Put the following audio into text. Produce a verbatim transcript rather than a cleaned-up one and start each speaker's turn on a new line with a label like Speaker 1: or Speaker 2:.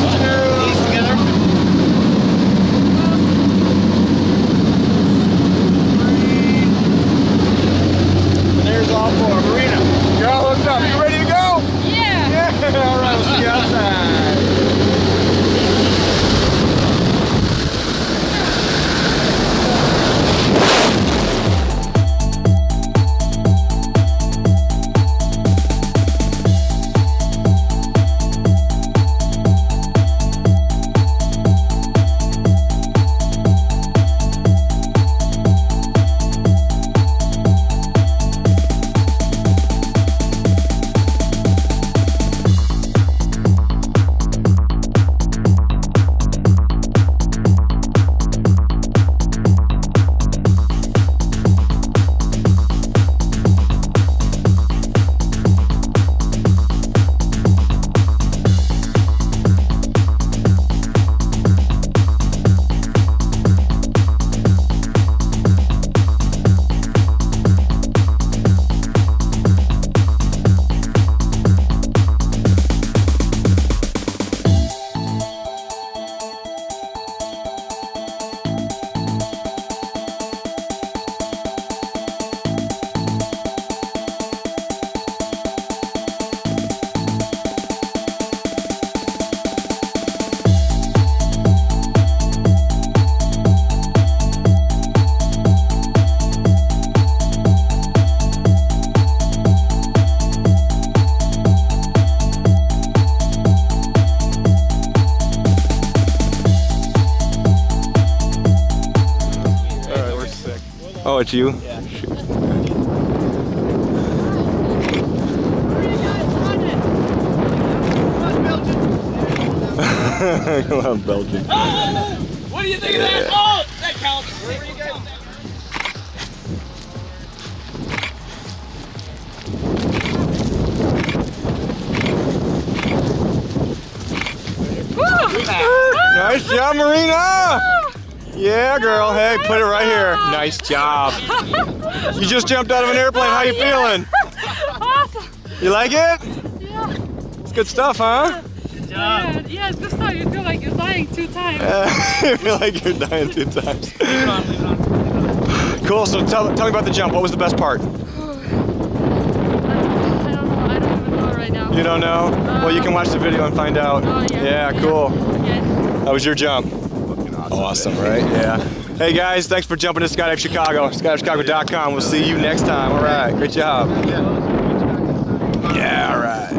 Speaker 1: Knees together. And there's all four. Marina, you're all hooked up. You ready to go?
Speaker 2: Yeah.
Speaker 1: Yeah. All right, we'll see you outside. Oh, it's you?
Speaker 3: Yeah.
Speaker 1: Come on, Belgian.
Speaker 3: Oh! What do you think of that? Oh! That counts. Where are you guys?
Speaker 1: Nice job, Marina! Yeah, girl. Hey, put it right here. Nice job. You just jumped out of an airplane. How you feeling?
Speaker 2: Awesome.
Speaker 1: You like it?
Speaker 2: Yeah.
Speaker 1: It's good stuff, huh?
Speaker 3: Good job.
Speaker 2: Yeah, yeah, it's good stuff. You feel like you're dying two times.
Speaker 1: Uh, you feel like you're dying two times.
Speaker 3: Leave it on, leave it on, leave it on.
Speaker 1: Cool. So tell, tell me about the jump. What was the best part?
Speaker 2: I don't know. I don't even know right now.
Speaker 1: You don't know? Well, you can watch the video and find out.
Speaker 2: Oh, yeah.
Speaker 1: Yeah, cool.
Speaker 2: Yeah.
Speaker 1: How was your jump? Awesome, right? Yeah. Hey guys, thanks for jumping to Skydive Chicago. Skydive Chicago dot com. We'll see you next time. All right. Great job. Yeah, all right.